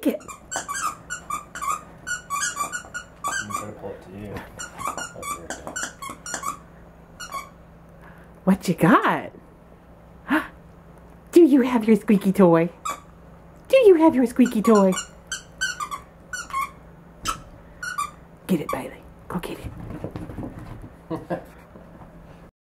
take it. I'm trying to pull it to you. Oh, there we go. What you got? Do you have your squeaky toy? Do you have your squeaky toy? Get it, Bailey. Go get it.